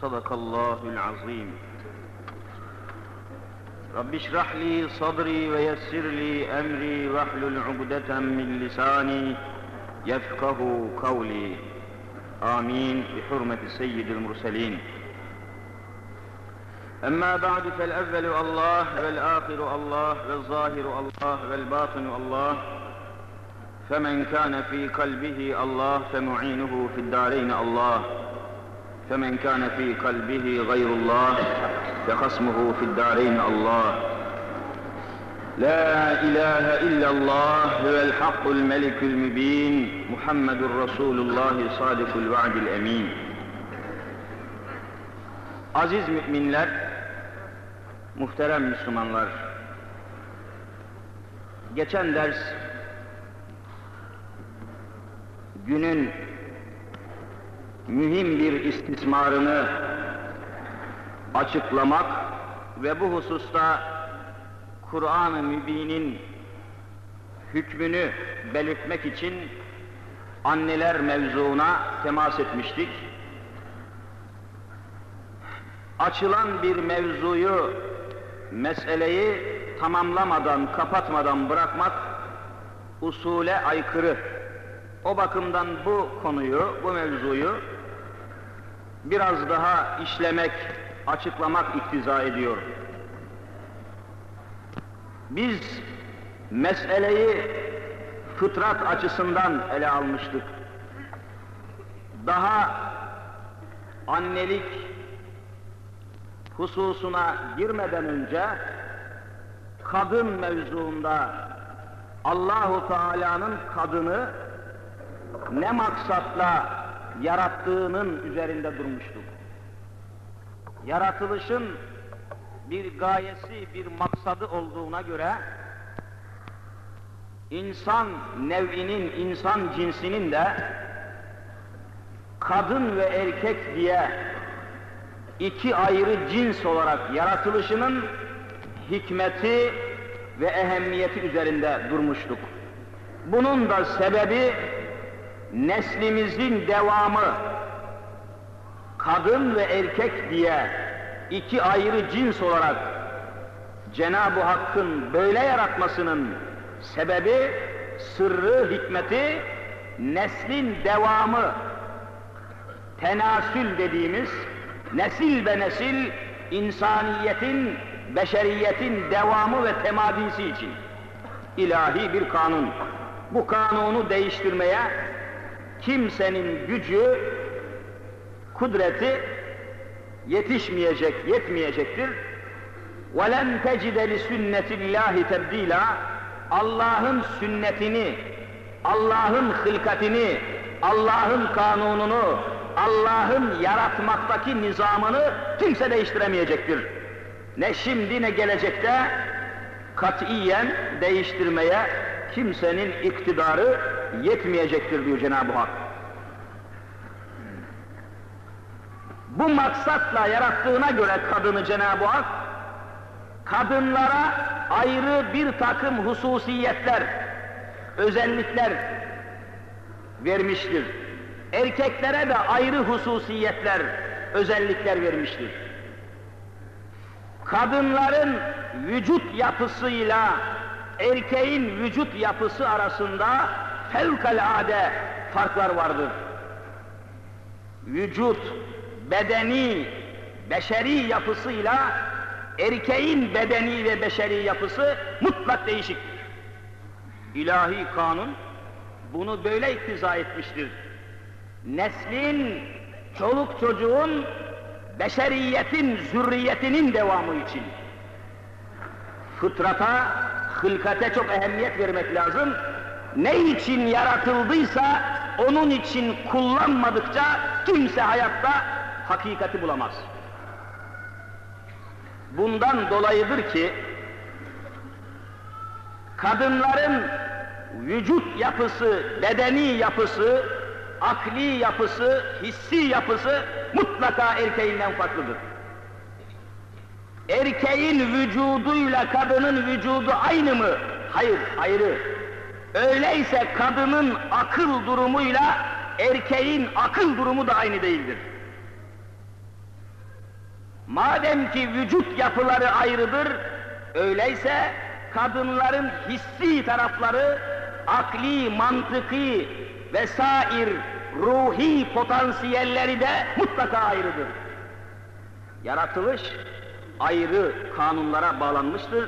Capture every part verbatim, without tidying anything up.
Sadakallahul azim. Rabbi şrah li sadri ve yessir li emri vahlul ugdeten min lisani yefkahu kavli. Amin. Bi hurmeti seyyidil murselin. Amma ba'du fel evvelu Allah vel ahiru Allah vel zahiru Allah vel batinu Allah. Femen kâne fî kalbihi Allah femu'inuhu fi'd-dâreyn Allah. Femen kâne fî kalbihi gayrullah fehasmuhu fi'd-dâreyn Allah. La ilahe illallah huvel hakkul melikül mübin. Muhammedur Resulullah sadikul va'dil emin. Aziz müminler, muhterem Müslümanlar, geçen ders günün mühim bir istismarını açıklamak ve bu hususta Kur'an-ı Mübin'in hükmünü belirtmek için anneler mevzuuna temas etmiştik. Açılan bir mevzuyu, meseleyi tamamlamadan, kapatmadan bırakmak usule aykırı. O bakımdan bu konuyu, bu mevzuyu biraz daha işlemek, açıklamak iktiza ediyor. Biz meseleyi fıtrat açısından ele almıştık. Daha annelik hususuna girmeden önce kadın mevzuunda Allahu Teala'nın kadını ne maksatla yarattığının üzerinde durmuştuk. Yaratılışın bir gayesi, bir maksadı olduğuna göre insan nev'inin, insan cinsinin de kadın ve erkek diye iki ayrı cins olarak yaratılışının hikmeti ve ehemmiyeti üzerinde durmuştuk. Bunun da sebebi neslimizin devamı, kadın ve erkek diye iki ayrı cins olarak Cenab-ı Hakk'ın böyle yaratmasının sebebi, sırrı, hikmeti, neslin devamı, tenasül dediğimiz, nesil be nesil, insaniyetin, beşeriyetin devamı ve temadisi için ilahi bir kanun. Bu kanunu değiştirmeye kimsenin gücü, kudreti yetişmeyecek, yetmeyecektir. وَلَنْ تَجِدَ لِسُنَّةِ اللّٰهِ تَبْد۪يلًا Allah'ın sünnetini, Allah'ın hılkatini, Allah'ın kanununu, Allah'ın yaratmaktaki nizamını kimse değiştiremeyecektir. Ne şimdi ne gelecekte katiyen değiştirmeye kimsenin iktidarı yetmeyecektir diyor Cenab-ı Hak. Bu maksatla yarattığına göre kadını Cenab-ı Hak, kadınlara ayrı bir takım hususiyetler, özellikler vermiştir. Erkeklere de ayrı hususiyetler, özellikler vermiştir. Kadınların vücut yapısıyla erkeğin vücut yapısı arasında fevkalade farklar vardır. Vücut, bedeni, beşeri yapısıyla erkeğin bedeni ve beşeri yapısı mutlak değişiktir. İlahi kanun bunu böyle iktiza etmiştir. Neslin, çoluk çocuğun, beşeriyetin, zürriyetinin devamı için. Fıtrata, hılkate çok ehemmiyet vermek lazım. Ne için yaratıldıysa onun için kullanmadıkça kimse hayatta hakikati bulamaz. Bundan dolayıdır ki kadınların vücut yapısı, bedeni yapısı, akli yapısı, hissi yapısı mutlaka erkeğinden farklıdır. Erkeğin vücuduyla kadının vücudu aynı mı? Hayır, ayrı. Öyleyse kadının akıl durumuyla erkeğin akıl durumu da aynı değildir. Madem ki vücut yapıları ayrıdır, öyleyse kadınların hissi tarafları, akli, mantıki vesair ruhi potansiyelleri de mutlaka ayrıdır. Yaratılış ayrı kanunlara bağlanmıştır.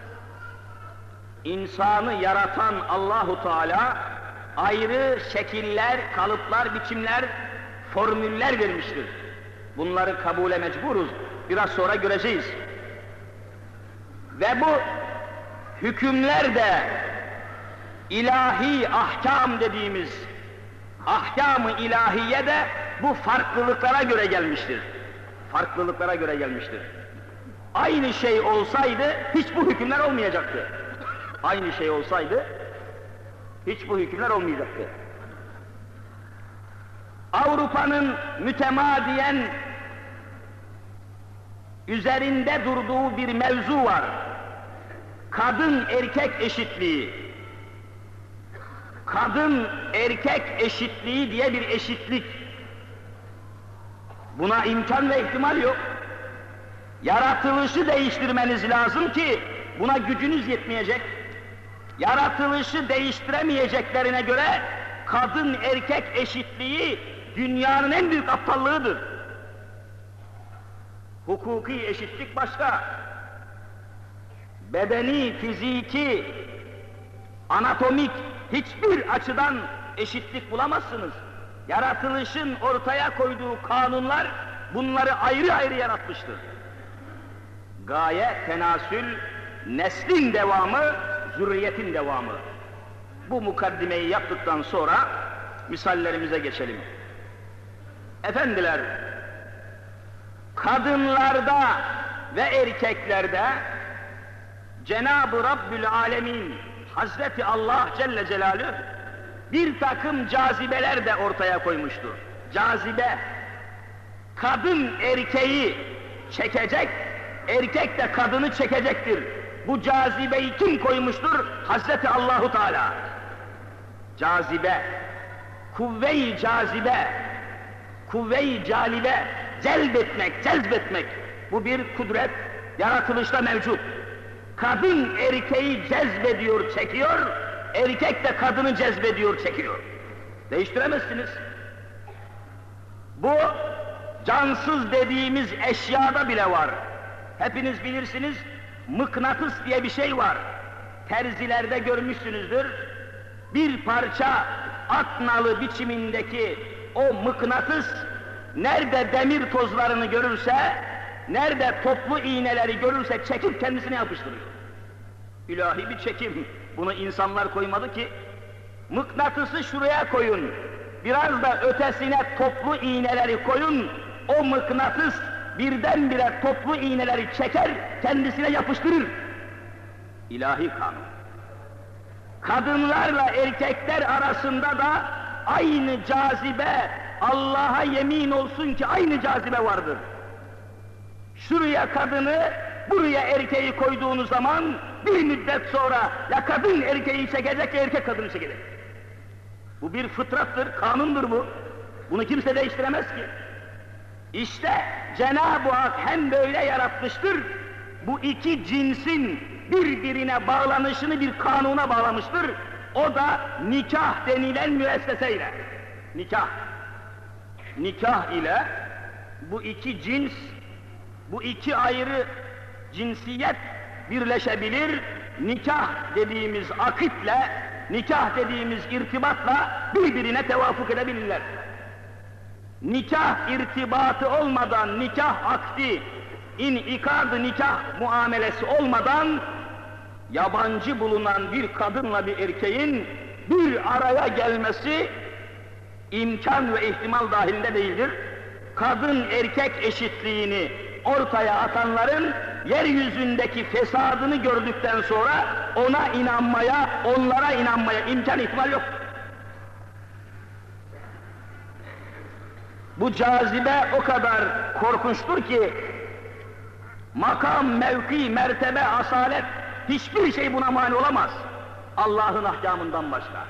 İnsanı yaratan Allahu Teala ayrı şekiller, kalıplar, biçimler, formüller vermiştir. Bunları kabule mecburuz. Biraz sonra göreceğiz. Ve bu hükümler de ilahi ahkam dediğimiz ahkam-ı ilahiye de bu farklılıklara göre gelmiştir. Farklılıklara göre gelmiştir. Aynı şey olsaydı hiç bu hükümler olmayacaktı. Aynı şey olsaydı hiç bu hükümler olmayacaktı. Avrupa'nın mütemadiyen üzerinde durduğu bir mevzu var. Kadın erkek eşitliği. Kadın erkek eşitliği diye bir eşitlik. Buna imkan ve ihtimal yok. Yaratılışı değiştirmeniz lazım ki buna gücünüz yetmeyecek. Yaratılışı değiştiremeyeceklerine göre kadın erkek eşitliği dünyanın en büyük aptallığıdır. Hukuki eşitlik başka. Bedeni, fiziki, anatomik hiçbir açıdan eşitlik bulamazsınız. Yaratılışın ortaya koyduğu kanunlar bunları ayrı ayrı yaratmıştır. Gaye, tenasül, neslin devamı, zürriyetin devamı. Bu mukaddimeyi yaptıktan sonra misallerimize geçelim. Efendiler, kadınlarda ve erkeklerde Cenab-ı Rabbül Alemin Hazreti Allah Celle Celaluhu bir takım cazibeler de ortaya koymuştur. Cazibe, kadın erkeği çekecek, erkek de kadını çekecektir. Bu cazibeyi kim koymuştur? Hazreti Allahu Teala. Cazibe, kuvve-i cazibe, kuvve-i calibe, celbetmek, cezbetmek. Bu bir kudret, yaratılışta mevcut. Kadın erkeği cezbediyor, çekiyor, erkek de kadını cezbediyor, çekiyor. Değiştiremezsiniz. Bu cansız dediğimiz eşyada bile var. Hepiniz bilirsiniz, mıknatıs diye bir şey var. Terzilerde görmüşsünüzdür. Bir parça at nalı biçimindeki o mıknatıs, nerede demir tozlarını görürse, nerede toplu iğneleri görürse çekip kendisine yapıştırıyor. İlahi bir çekim. Bunu insanlar koymadı ki. Mıknatısı şuraya koyun, biraz da ötesine toplu iğneleri koyun, o mıknatıs birdenbire toplu iğneleri çeker, kendisine yapıştırır. İlahi kanun. Kadınlarla erkekler arasında da aynı cazibe, Allah'a yemin olsun ki aynı cazibe vardır. Şuraya kadını, buraya erkeği koyduğunuz zaman bir müddet sonra ya kadın erkeği çekecek ya erkek kadını çekecek. Bu bir fıtrattır, kanundur bu. Bunu kimse değiştiremez ki. İşte Cenab-ı Hak hem böyle yaratmıştır, bu iki cinsin birbirine bağlanışını bir kanuna bağlamıştır. O da nikah denilen müesseseyle. Nikah. Nikah ile bu iki cins, bu iki ayrı cinsiyet birleşebilir. Nikah dediğimiz akitle, nikah dediğimiz irtibatla birbirine tevafuk edebilirler. Nikah irtibatı olmadan, nikah akdi, inikad-ı nikah muamelesi olmadan yabancı bulunan bir kadınla bir erkeğin bir araya gelmesi imkan ve ihtimal dahilinde değildir. Kadın erkek eşitliğini ortaya atanların yeryüzündeki fesadını gördükten sonra ona inanmaya, onlara inanmaya imkan ihtimal yok. Bu cazibe o kadar korkunçtur ki makam, mevki, mertebe, asalet hiçbir şey buna mani olamaz. Allah'ın ahkamından başka.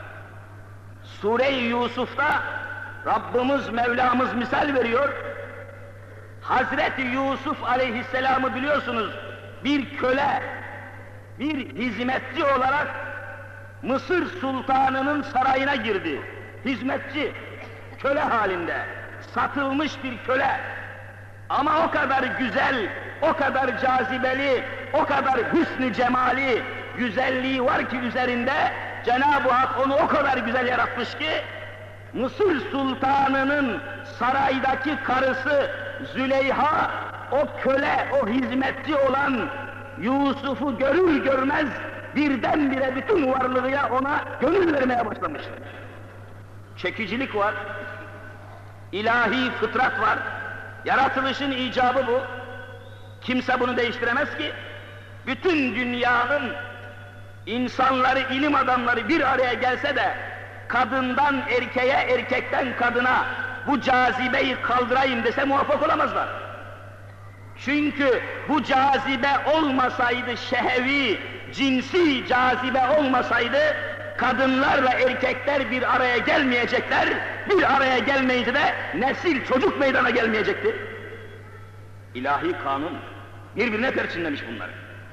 Sure-i Yusuf'ta Rabbimiz, Mevlamız misal veriyor. Hazreti Yusuf aleyhisselamı biliyorsunuz, bir köle, bir hizmetçi olarak Mısır sultanının sarayına girdi. Hizmetçi, köle halinde, satılmış bir köle. Ama o kadar güzel, o kadar cazibeli, o kadar hüsnü cemali, güzelliği var ki üzerinde, Cenab-ı Hak onu o kadar güzel yaratmış ki, Mısır sultanının saraydaki karısı Züleyha, o köle, o hizmetçi olan Yusuf'u görür görmez birdenbire bütün varlığıyla ona gönül vermeye başlamış. Çekicilik var, ilahi fıtrat var, yaratılışın icabı bu. Kimse bunu değiştiremez ki. Bütün dünyanın insanları, ilim adamları bir araya gelse de kadından erkeğe, erkekten kadına bu cazibeyi kaldırayım dese muvaffak olamazlar. Çünkü bu cazibe olmasaydı, şehevi, cinsi cazibe olmasaydı, kadınlarla erkekler bir araya gelmeyecekler, bir araya gelmeyince de nesil, çocuk meydana gelmeyecekti. İlahi kanun birbirine perçinlemiş bunları.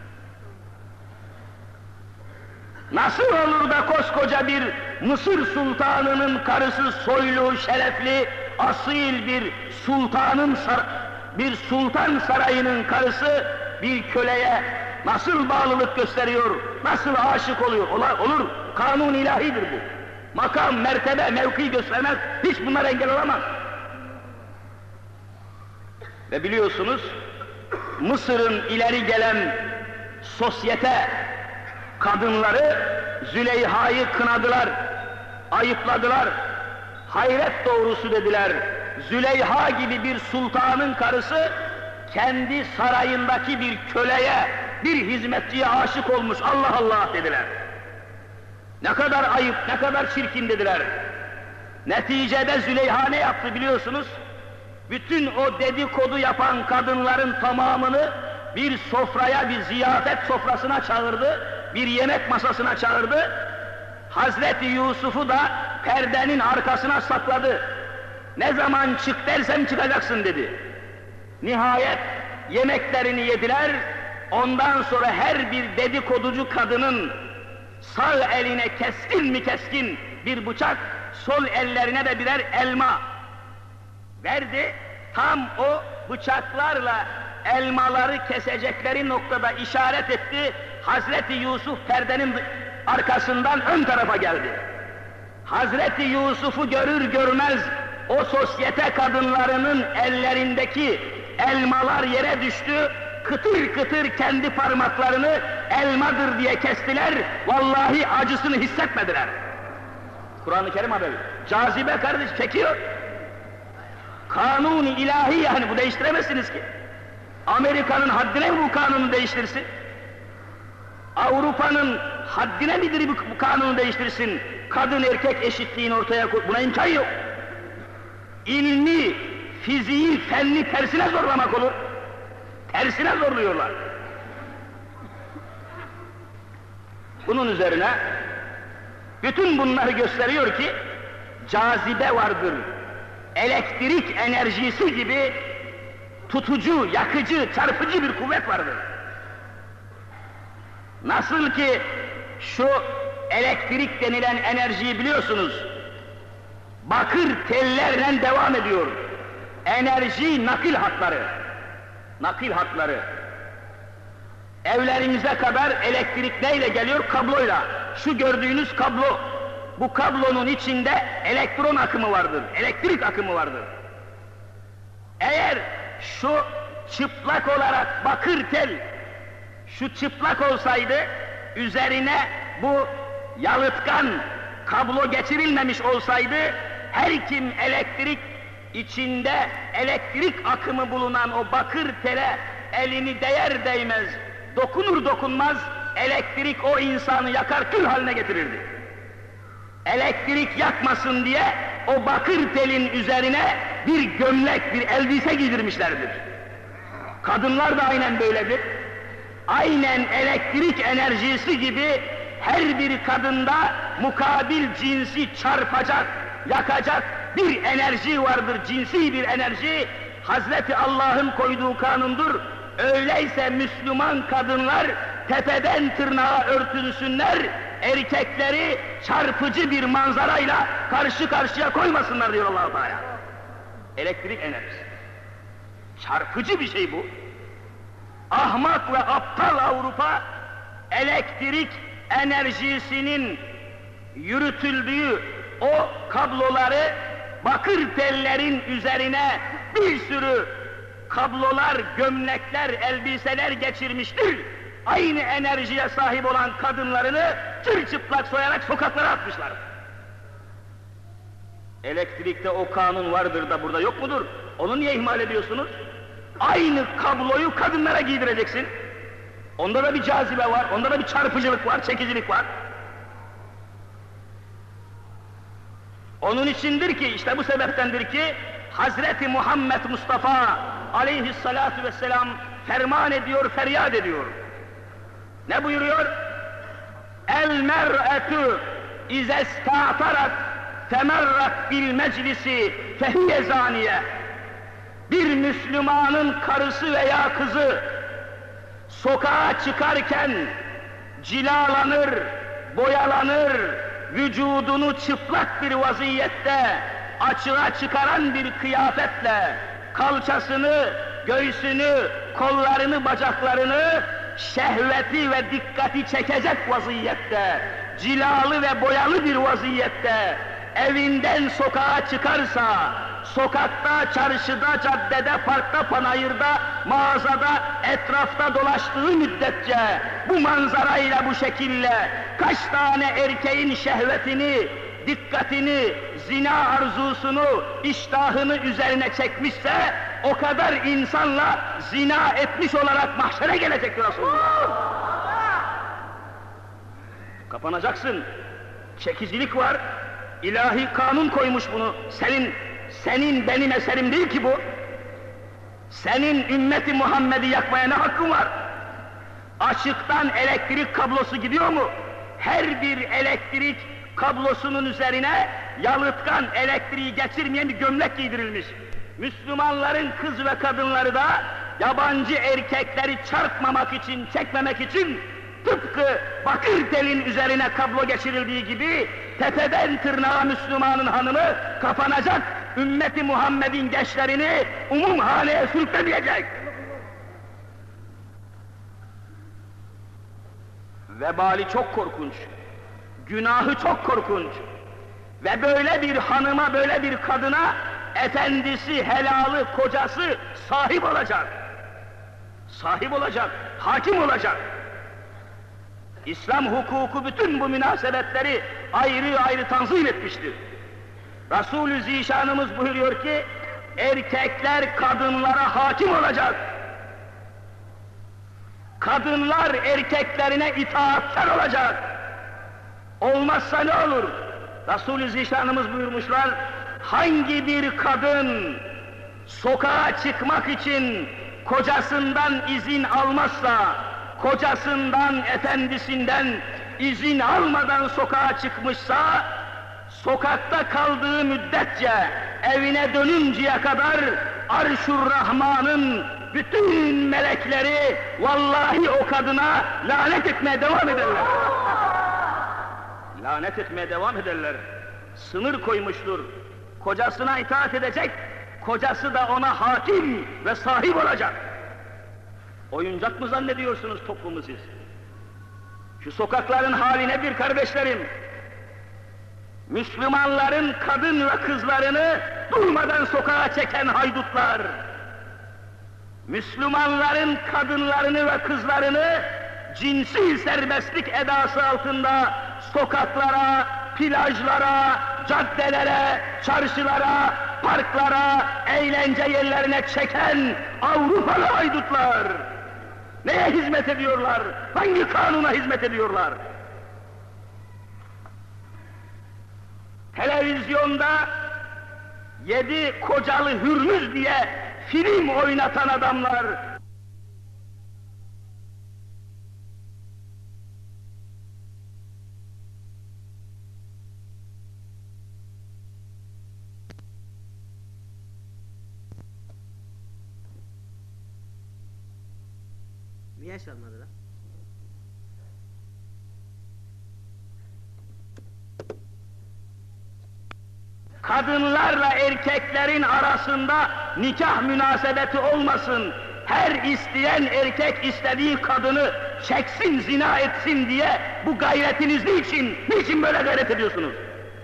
Nasıl olur da koskoca bir Mısır sultanının karısı soylu, şerefli, asil bir sultanın bir sultan sarayının karısı bir köleye nasıl bağlılık gösteriyor, nasıl aşık oluyor? Ola, olur, kanun ilahidir bu. Makam, mertebe, mevki göstermez, hiç bunlar engel olamaz. Ve biliyorsunuz, Mısır'ın ileri gelen sosyete kadınları Züleyha'yı kınadılar, ayıpladılar, hayret doğrusu dediler. Züleyha gibi bir sultanın karısı kendi sarayındaki bir köleye, bir hizmetçiye aşık olmuş, Allah Allah dediler. Ne kadar ayıp, ne kadar çirkin dediler. Neticede Züleyha ne yaptı biliyorsunuz? Bütün o dedikodu yapan kadınların tamamını bir sofraya, bir ziyafet sofrasına çağırdı, bir yemek masasına çağırdı. Hazreti Yusuf'u da perdenin arkasına sakladı. Ne zaman çık dersem çıkacaksın dedi. Nihayet yemeklerini yediler, ondan sonra her bir dedikoducu kadının sağ eline keskin mi keskin bir bıçak, sol ellerine de birer elma verdi. Tam o bıçaklarla elmaları kesecekleri noktada işaret etti. Hazreti Yusuf perdenin arkasından ön tarafa geldi. Hazreti Yusuf'u görür görmez o sosyete kadınlarının ellerindeki elmalar yere düştü. Kıtır kıtır kendi parmaklarını elmadır diye kestiler. Vallahi acısını hissetmediler. Kur'an-ı Kerim haberi. Cazibe kardeş çekiyor. Kanun ilahi yani, bu değiştiremezsiniz ki. Amerika'nın haddine mi bu kanunu değiştirsin? Avrupa'nın haddine midir bu, bu kanunu değiştirsin? Kadın erkek eşitliğini ortaya koy. Buna imkan yok. İlmi, fiziği, fenni tersine zorlamak olur. Tersine zorluyorlar. Bunun üzerine bütün bunları gösteriyor ki cazibe vardır. Elektrik enerjisi gibi tutucu, yakıcı, çarpıcı bir kuvvet vardır. Nasıl ki şu elektrik denilen enerjiyi biliyorsunuz, bakır tellerle devam ediyor. Enerji nakil hatları, nakil hatları. Evlerinize kadar elektrik neyle geliyor? Kabloyla. Şu gördüğünüz kablo, bu kablonun içinde elektron akımı vardır, elektrik akımı vardır. Eğer şu çıplak olarak bakır tel, şu çıplak olsaydı, üzerine bu yalıtkan kablo geçirilmemiş olsaydı, her kim elektrik içinde elektrik akımı bulunan o bakır tele elini değer değmez, dokunur dokunmaz, elektrik o insanı yakar, kül haline getirirdi. Elektrik yakmasın diye o bakır telin üzerine bir gömlek, bir elbise giydirmişlerdir. Kadınlar da aynen böyledir. Aynen elektrik enerjisi gibi her bir kadında mukabil cinsi çarpacak, yakacak bir enerji vardır, cinsi bir enerji. Hazreti Allah'ın koyduğu kanundur. Öyleyse Müslüman kadınlar tepeden tırnağa örtünsünler, erkekleri çarpıcı bir manzarayla karşı karşıya koymasınlar diyor Allah-u Teala. Elektrik enerjisi. Çarpıcı bir şey bu. Ahmak ve aptal Avrupa, elektrik enerjisinin yürütüldüğü o kabloları bakır tellerin üzerine bir sürü kablolar, gömlekler, elbiseler geçirmiştir. Aynı enerjiye sahip olan kadınlarını çırçıplak soyarak sokaklara atmışlar. Elektrikte o kanun vardır da burada yok mudur? Onu niye ihmal ediyorsunuz? Aynı kabloyu kadınlara giydireceksin. Onda da bir cazibe var, onda da bir çarpıcılık var, çekicilik var. Onun içindir ki, işte bu sebeptendir ki Hazreti Muhammed Mustafa aleyhissalatu vesselam ferman ediyor, feryat ediyor. Ne buyuruyor? El mer'etü ize ista'tarat temerrat bil meclisi fehiye zaniye. Bir Müslümanın karısı veya kızı sokağa çıkarken cilalanır, boyalanır, vücudunu çıplak bir vaziyette açığa çıkaran bir kıyafetle kalçasını, göğsünü, kollarını, bacaklarını şehveti ve dikkati çekecek vaziyette, cilalı ve boyalı bir vaziyette evinden sokağa çıkarsa, sokakta, çarşıda, caddede, parkta, panayırda, mağazada, etrafta dolaştığı müddetçe bu manzarayla, bu şekille kaç tane erkeğin şehvetini, dikkatini, zina arzusunu, iştahını üzerine çekmişse o kadar insanla zina etmiş olarak mahşere gelecek Resulullah. Kapanacaksın. Çekicilik var. İlahi kanun koymuş bunu. Senin senin benim eserim değil ki bu. Senin ümmeti Muhammed'i yakmaya ne hakkın var? Açıktan elektrik kablosu gidiyor mu? Her bir elektrik kablosunun üzerine yalıtkan, elektriği geçirmeyen bir gömlek giydirilmiş. Müslümanların kız ve kadınları da yabancı erkekleri çarpmamak için, çekmemek için tıpkı bakır telin üzerine kablo geçirildiği gibi tepeden tırnağa Müslümanın hanımı kapanacak, ümmeti Muhammed'in gençlerini umum haneye sürüklemeyecek. Vebali çok korkunç, günahı çok korkunç ve böyle bir hanıma, böyle bir kadına efendisi, helalı, kocası sahip olacak. Sahip olacak, hakim olacak. İslam hukuku bütün bu münasebetleri ayrı ayrı tanzim etmiştir. Resul-i Zişanımız buyuruyor ki, erkekler kadınlara hakim olacak. Kadınlar erkeklerine itaatkar olacak. Olmazsa ne olur? Resul-i Zişanımız buyurmuşlar, hangi bir kadın sokağa çıkmak için kocasından izin almazsa, kocasından, efendisinden izin almadan sokağa çıkmışsa, sokakta kaldığı müddetçe evine dönünceye kadar Arş-ur Rahman'ın bütün melekleri vallahi o kadına lanet etmeye devam ederler. Lanet etmeye devam ederler. Sınır koymuştur. Kocasına itaat edecek, kocası da ona hakim ve sahip olacak. Oyuncak mı zannediyorsunuz toplumu siz? Şu sokakların hali nedir kardeşlerim? Müslümanların kadın ve kızlarını durmadan sokağa çeken haydutlar, Müslümanların kadınlarını ve kızlarını cinsi serbestlik edası altında sokaklara, plajlara, caddelere, çarşılara, parklara, eğlence yerlerine çeken Avrupalı haydutlar neye hizmet ediyorlar? Hangi kanuna hizmet ediyorlar? Televizyonda yedi kocalı Hürmüz diye film oynatan adamlar Niye çalmadı lan? Kadınlarla erkeklerin arasında nikah münasebeti olmasın, her isteyen erkek istediği kadını çeksin, zina etsin diye bu gayretiniz niçin, niçin böyle gayret ediyorsunuz?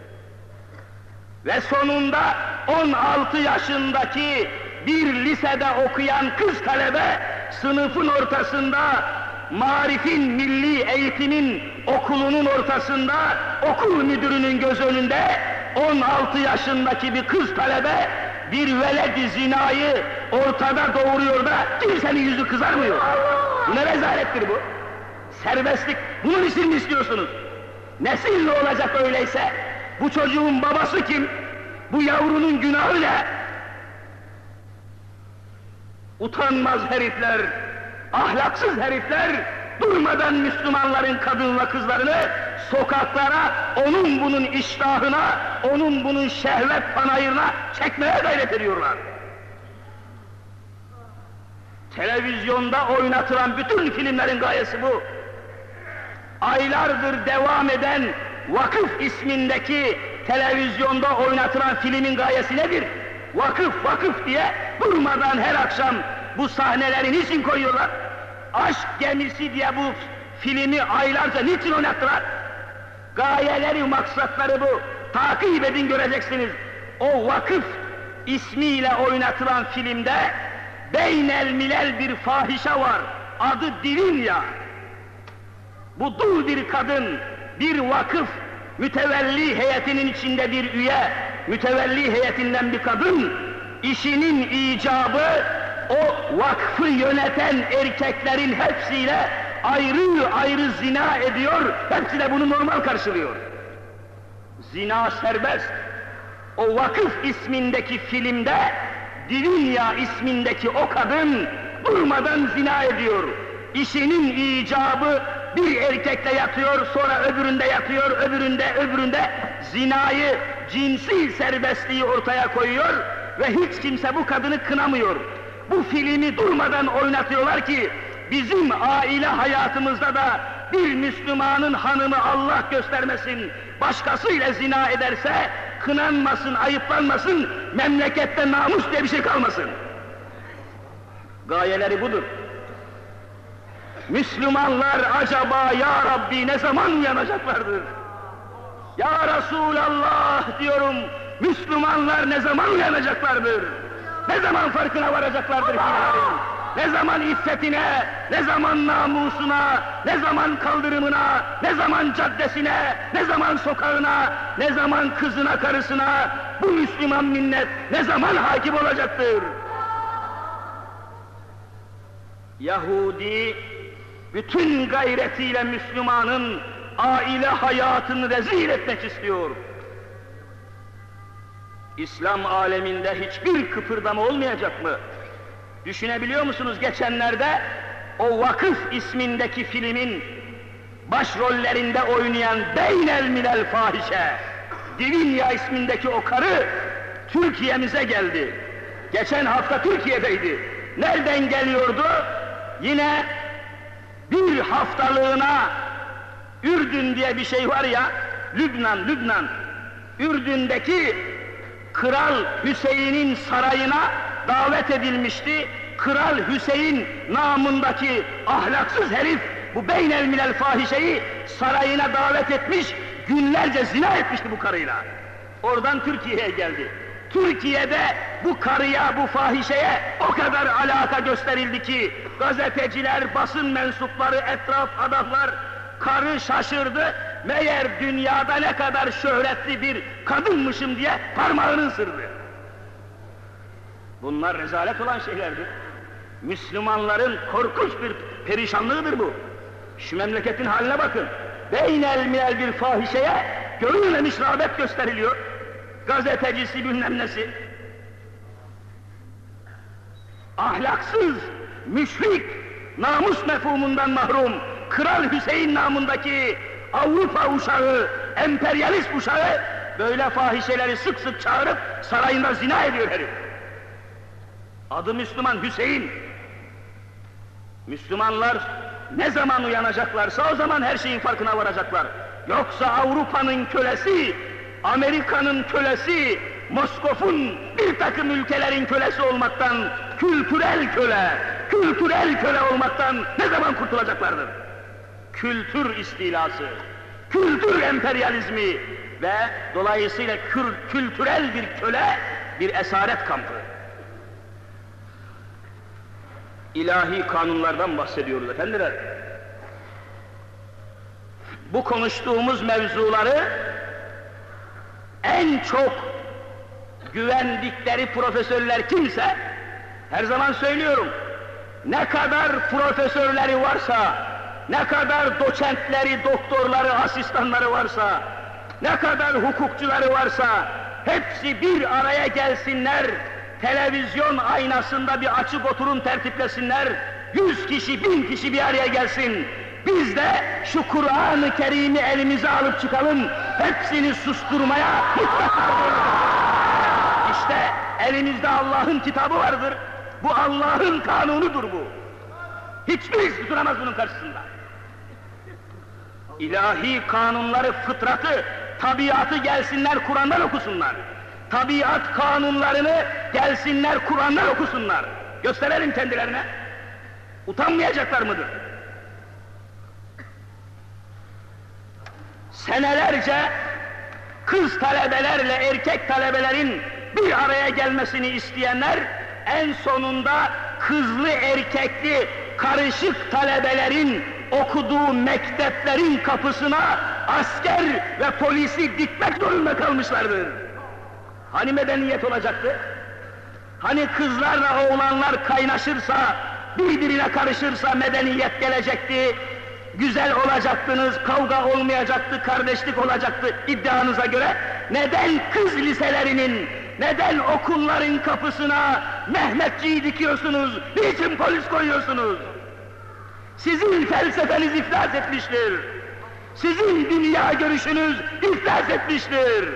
Ve sonunda on altı yaşındaki bir lisede okuyan kız talebe, sınıfın ortasında, marifin, milli eğitimin okulunun ortasında, okul müdürünün göz önünde, on altı yaşındaki bir kız talebe, bir veled-i zinayı ortada doğuruyor da kimsenin yüzü kızarmıyor. Bu ne rezalettir bu? Serbestlik, bunun için mi istiyorsunuz? Nesil ne olacak öyleyse? Bu çocuğun babası kim? Bu yavrunun günahı ne? Utanmaz herifler, ahlaksız herifler, durmadan Müslümanların kadın ve kızlarını sokaklara, onun bunun iştahına, onun bunun şehvet panayırına çekmeye gayret ediyorlar. Televizyonda oynatılan bütün filmlerin gayesi bu. Aylardır devam eden Vakıf ismindeki televizyonda oynatılan filmin gayesi nedir? Vakıf, vakıf diye durmadan her akşam bu sahneleri niçin koyuyorlar? Aşk gemisi diye bu filmi aylarca niçin oynattılar? Gayeleri, maksatları bu. Takip edin, göreceksiniz. O vakıf ismiyle oynatılan filmde beynel milel bir fahişe var. Adı Divinya. Bu dul bir kadın, bir vakıf mütevelli heyetinin içinde bir üye, mütevelli heyetinden bir kadın, işinin icabı o vakfı yöneten erkeklerin hepsiyle ayrı ayrı zina ediyor, hepsi de bunu normal karşılıyor. Zina serbest. O vakıf ismindeki filmde Divinya ismindeki o kadın durmadan zina ediyor. İşinin icabı bir erkekle yatıyor, sonra öbüründe yatıyor, öbüründe, öbüründe zinayı, cinsi serbestliği ortaya koyuyor ve hiç kimse bu kadını kınamıyor. Bu filmi durmadan oynatıyorlar ki bizim aile hayatımızda da bir Müslümanın hanımı Allah göstermesin, başkasıyla zina ederse kınanmasın, ayıplanmasın, memlekette namus diye bir şey kalmasın. Gayeleri budur. Müslümanlar acaba ya Rabbi ne zaman uyanacaklardır? Ya Resulallah diyorum, Müslümanlar ne zaman uyanacaklardır? Ne zaman farkına varacaklardır fiilharin? Ne zaman iffetine, ne zaman namusuna, ne zaman kaldırımına, ne zaman caddesine, ne zaman sokağına, ne zaman kızına, karısına bu Müslüman millet ne zaman hakim olacaktır? Yahudi bütün gayretiyle Müslümanın aile hayatını rezil etmek istiyor. İslam aleminde hiçbir kıpırdama olmayacak mı? Düşünebiliyor musunuz? Geçenlerde o Vakıf ismindeki filmin başrollerinde oynayan beynel milel fahişe, Divinya ismindeki o karı Türkiye'mize geldi. Geçen hafta Türkiye'deydi. Nereden geliyordu? Yine bir haftalığına Ürdün diye bir şey var ya, Lübnan, Lübnan, Ürdün'deki Kral Hüseyin'in sarayına davet edilmişti. Kral Hüseyin namındaki ahlaksız herif bu beynel milel fahişeyi sarayına davet etmiş, günlerce zina etmişti bu karıyla. Oradan Türkiye'ye geldi. Türkiye'de bu karıya, bu fahişeye o kadar alaka gösterildi ki gazeteciler, basın mensupları, etraf adamlar karı şaşırdı. Meğer dünyada ne kadar şöhretli bir kadınmışım diye parmağını ısırdı. Bunlar rezalet olan şeylerdir. Müslümanların korkunç bir perişanlığıdır bu. Şu memleketin haline bakın. Beynel milel bir fahişeye görülmemiş rağbet gösteriliyor. Gazetecisi bilmem nesi. Ahlaksız, müşrik, namus mefhumundan mahrum, Kral Hüseyin namındaki Avrupa uşağı, emperyalist uşağı böyle fahişeleri sık sık çağırıp sarayında zina ediyor herif. Adı Müslüman Hüseyin. Müslümanlar ne zaman uyanacaklarsa o zaman her şeyin farkına varacaklar. Yoksa Avrupa'nın kölesi, Amerika'nın kölesi, Moskov'un bir takım ülkelerin kölesi olmaktan, kültürel köle, kültürel köle olmaktan ne zaman kurtulacaklardır? Kültür istilası, kültür emperyalizmi ve dolayısıyla kül kültürel bir köle, bir esaret kampı. İlahi kanunlardan bahsediyoruz efendiler. Bu konuştuğumuz mevzuları en çok güvendikleri profesörler kimse, her zaman söylüyorum, ne kadar profesörleri varsa, ne kadar doçentleri, doktorları, asistanları varsa, ne kadar hukukçuları varsa, hepsi bir araya gelsinler, televizyon aynasında bir açık oturun tertiplesinler, yüz kişi, bin kişi bir araya gelsin, biz de şu Kur'an-ı Kerim'i elimize alıp çıkalım, hepsini susturmaya mutlaka İşte elimizde Allah'ın kitabı vardır, bu Allah'ın kanunudur bu. Hiçbirisi tutunamaz bunun karşısında. İlahi kanunları, fıtratı, tabiatı gelsinler Kur'an'dan okusunlar. Tabiat kanunlarını gelsinler Kur'an'dan okusunlar. Gösterelim kendilerine. Utanmayacaklar mıdır? Senelerce kız talebelerle erkek talebelerin bir araya gelmesini isteyenler, en sonunda kızlı erkekli karışık talebelerin okuduğu mekteplerin kapısına asker ve polisi dikmek zorunda kalmışlardır. Hani medeniyet olacaktı? Hani kızlarla oğlanlar kaynaşırsa, birbirine karışırsa medeniyet gelecekti, güzel olacaktınız, kavga olmayacaktı, kardeşlik olacaktı iddianıza göre? Neden kız liselerinin, neden okulların kapısına Mehmetçiği dikiyorsunuz, niçin polis koyuyorsunuz? Sizin felsefeniz iflas etmiştir, sizin dünya görüşünüz iflas etmiştir.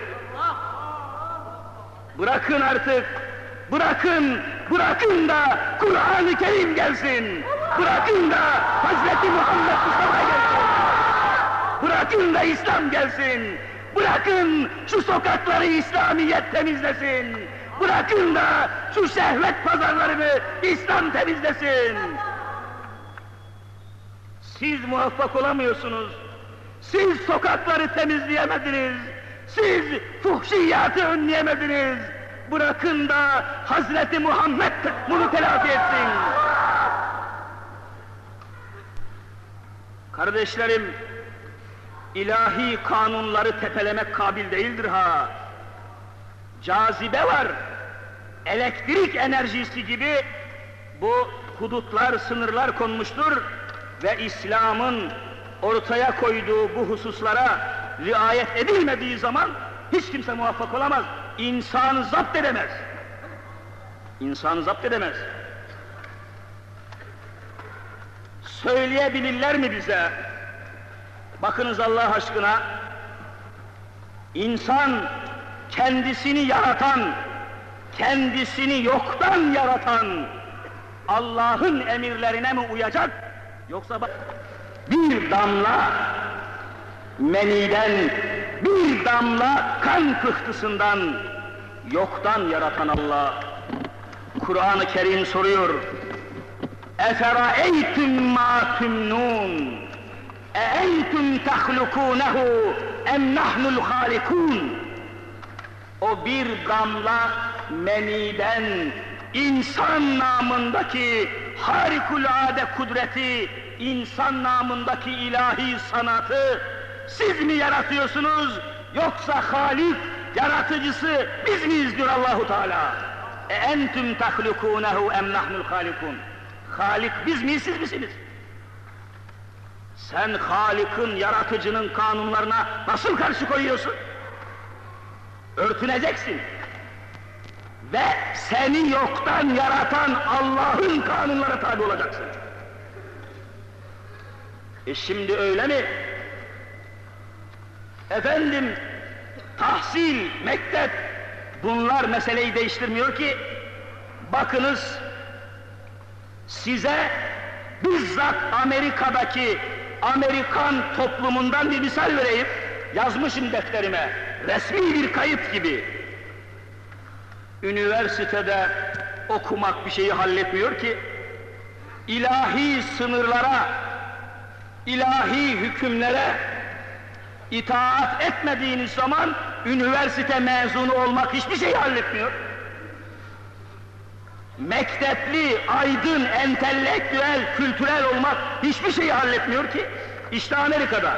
Bırakın artık, bırakın, bırakın da Kur'an-ı Kerim gelsin, bırakın da Hazreti Muhammed Mustafa gelsin, bırakın da İslam gelsin, bırakın şu sokakları İslamiyet temizlesin, bırakın da şu şehvet pazarlarını İslam temizlesin. Siz muvaffak olamıyorsunuz, siz sokakları temizleyemediniz, siz fuhşiyatı önleyemediniz, bırakın da Hazreti Muhammed bunu telafi etsin. Kardeşlerim, ilahi kanunları tepelemek kabil değildir ha. Cazibe var, elektrik enerjisi gibi bu hudutlar, sınırlar konmuştur ve İslam'ın ortaya koyduğu bu hususlara riayet edilmediği zaman hiç kimse muvaffak olamaz. İnsanı zapt edemez. İnsanı zapt edemez. Söyleyebilirler mi bize? Bakınız Allah aşkına, insan kendisini yaratan, kendisini yoktan yaratan Allah'ın emirlerine mi uyacak? Yoksa bak, bir damla meniden, bir damla kan pıhtısından yoktan yaratan Allah, Kur'an-ı Kerim soruyor, اَفَرَأَيْتُمْ مَا تُمْنُونَ اَاَنْتُمْ تَخْلُقُونَهُ اَمْ نَحْنُ الْخَالِقُونَ O bir damla meniden insan namındaki harikulade kudreti, insan namındaki ilahi sanatı siz mi yaratıyorsunuz, yoksa Halik, yaratıcısı biz miyiz diyor Allahu Teala. E entüm tahlukunehu em nahnul halikun. Halik biz miyiz, siz misiniz? Sen Halik'in, yaratıcının kanunlarına nasıl karşı koyuyorsun? Örtüneceksin. Ve seni yoktan yaratan Allah'ın kanunlara tabi olacaksın. E şimdi öyle mi? Efendim, tahsil, mektep, bunlar meseleyi değiştirmiyor ki. Bakınız, size bizzat Amerika'daki Amerikan toplumundan bir misal vereyim. Yazmışım defterime, resmi bir kayıt gibi. Üniversitede okumak bir şeyi halletmiyor ki, ilahi sınırlara, ilahi hükümlere itaat etmediğiniz zaman üniversite mezunu olmak hiçbir şeyi halletmiyor. Mektepli, aydın, entelektüel, kültürel olmak hiçbir şeyi halletmiyor ki. İşte Amerika'da.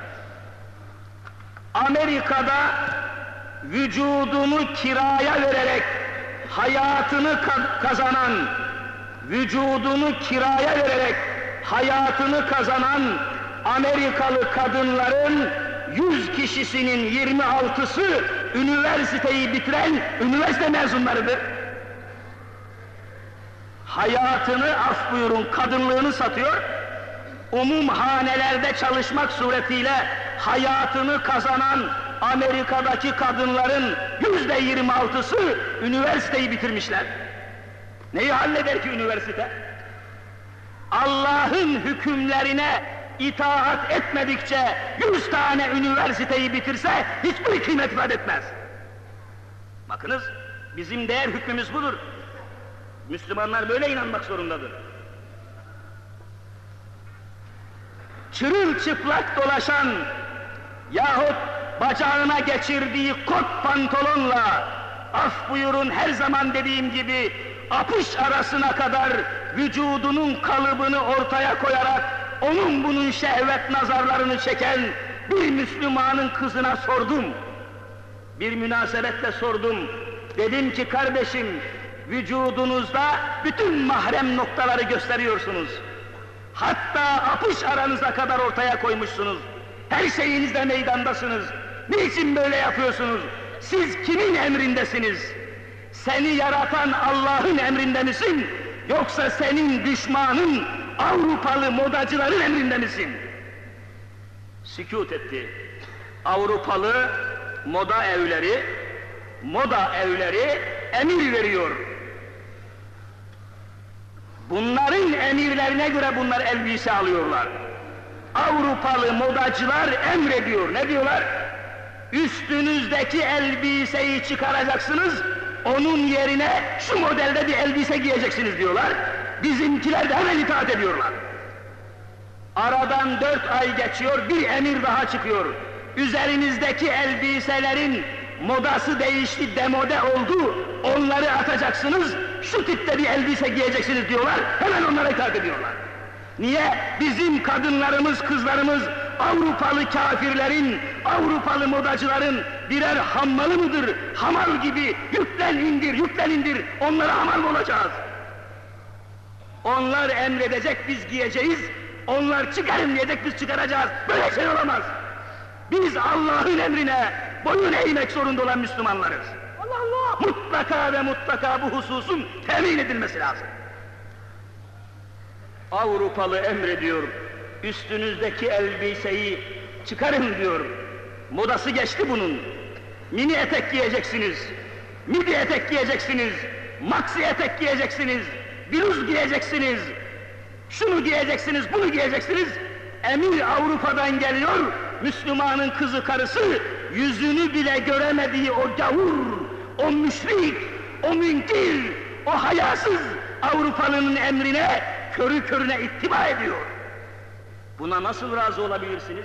Amerika'da vücudunu kiraya vererek hayatını kazanan, vücudunu kiraya vererek hayatını kazanan Amerikalı kadınların yüz kişisinin yirmi altısı üniversiteyi bitiren üniversite mezunlarıdır. Hayatını, af buyurun, kadınlığını satıyor, umumhanelerde çalışmak suretiyle hayatını kazanan Amerika'daki kadınların yüzde yirmi altısı üniversiteyi bitirmişler. Neyi halleder ki üniversite? Allah'ın hükümlerine itaat etmedikçe yüz tane üniversiteyi bitirse hiçbir kıymet ifade etmez. Bakınız, bizim değer hükmümüz budur. Müslümanlar böyle inanmak zorundadır. Çırılçıplak dolaşan yahut bacağına geçirdiği kot pantolonla, af buyurun her zaman dediğim gibi, apış arasına kadar vücudunun kalıbını ortaya koyarak onun bunun şehvet nazarlarını çeken bir Müslümanın kızına sordum. Bir münasebetle sordum. Dedim ki kardeşim, vücudunuzda bütün mahrem noktaları gösteriyorsunuz. Hatta apış aranıza kadar ortaya koymuşsunuz. Her şeyinizde meydandasınız. Niçin böyle yapıyorsunuz? Siz kimin emrindesiniz? Seni yaratan Allah'ın emrinde misin? Yoksa senin düşmanın Avrupalı modacıların emrinde misin? Sükût etti. Avrupalı moda evleri, moda evleri emir veriyor. Bunların emirlerine göre bunlar elbise alıyorlar. Avrupalı modacılar emrediyor. Ne diyorlar? Üstünüzdeki elbiseyi çıkaracaksınız, onun yerine şu modelde bir elbise giyeceksiniz diyorlar. Bizimkiler de hemen itaat ediyorlar. Aradan dört ay geçiyor, bir emir daha çıkıyor. Üzerinizdeki elbiselerin modası değişti, demode oldu, onları atacaksınız, şu tipte bir elbise giyeceksiniz diyorlar, hemen onlara itaat ediyorlar. Niye? Bizim kadınlarımız, kızlarımız, Avrupalı kafirlerin, Avrupalı modacıların birer hammalı mıdır? Hamal gibi yüklen indir, yüklen indir, onlara hamal mı olacağız? Onlar emredecek, biz giyeceğiz, onlar çıkarın diyecek, biz çıkaracağız. Böyle şey olamaz. Biz Allah'ın emrine boyun eğmek zorunda olan Müslümanlarız. Allah Allah! Mutlaka ve mutlaka bu hususun temin edilmesi lazım. Avrupalı emrediyor, üstünüzdeki elbiseyi çıkarın diyor. Modası geçti bunun. Mini etek giyeceksiniz, midi etek giyeceksiniz, maxi etek giyeceksiniz, bluz giyeceksiniz, şunu giyeceksiniz, bunu giyeceksiniz. Emir Avrupa'dan geliyor, Müslümanın kızı karısı, yüzünü bile göremediği o gavur, o müşrik, o münkir, o hayasız Avrupalının emrine körü körüne ittiba ediyor. Buna nasıl razı olabilirsiniz?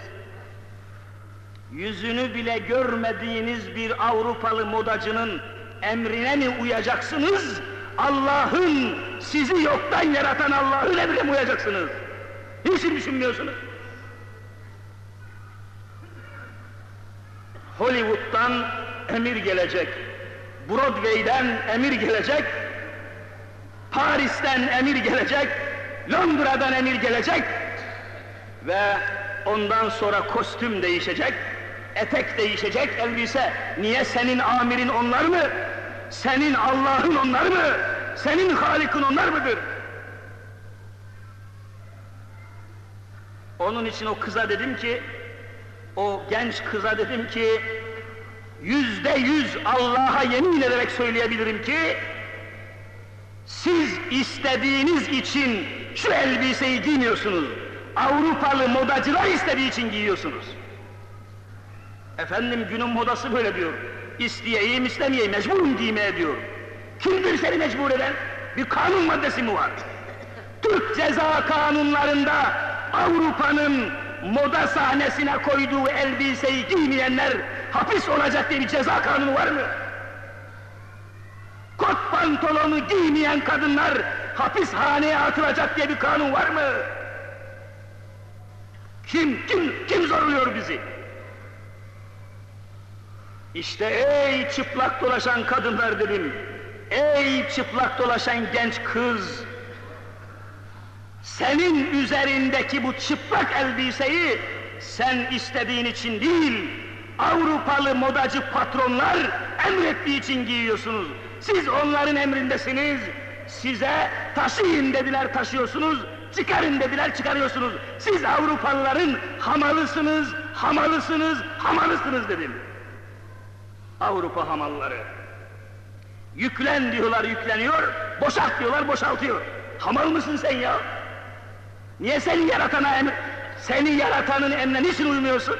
Yüzünü bile görmediğiniz bir Avrupalı modacının emrine mi uyacaksınız? Allah'ın, sizi yoktan yaratan Allah'ın emrine mi uyacaksınız? Hiç düşünmüyorsunuz. Hollywood'dan emir gelecek, Broadway'den emir gelecek, Paris'ten emir gelecek, Londra'dan emir gelecek ve ondan sonra kostüm değişecek, etek değişecek, elbise. Niye? Senin amirin onlar mı? Senin Allah'ın onlar mı? Senin Halik'in onlar mıdır? Onun için o kıza dedim ki, o genç kıza dedim ki, yüzde yüz Allah'a yemin ederek söyleyebilirim ki, siz istediğiniz için şu elbiseyi giymiyorsunuz. Avrupalı modacılar istediği için giyiyorsunuz. Efendim günün modası böyle diyor. İsteyeyim istemeyeyim mecburum giymeye diyor. Kimdir seni mecbur eden? Bir kanun maddesi mi var? Türk ceza kanunlarında Avrupa'nın moda sahnesine koyduğu elbiseyi giymeyenler hapis olacak diye bir ceza kanunu var mı? Kot pantolonu giymeyen kadınlar hapishaneye atılacak diye bir kanun var mı? Kim, kim, kim zorluyor bizi? İşte ey çıplak dolaşan kadınlar dedim, ey çıplak dolaşan genç kız, senin üzerindeki bu çıplak elbiseyi sen istediğin için değil, Avrupalı modacı patronlar emrettiği için giyiyorsunuz. Siz onların emrindesiniz, size taşıyın dediler taşıyorsunuz, çıkarın dediler çıkarıyorsunuz. Siz Avrupalıların hamalısınız, hamalısınız, hamalısınız dedim. Avrupa hamalları. Yüklen diyorlar yükleniyor, boşalt diyorlar boşaltıyor. Hamal mısın sen ya? Niye seni yaratana emir, seni yaratanın emrine niçin uymuyorsun?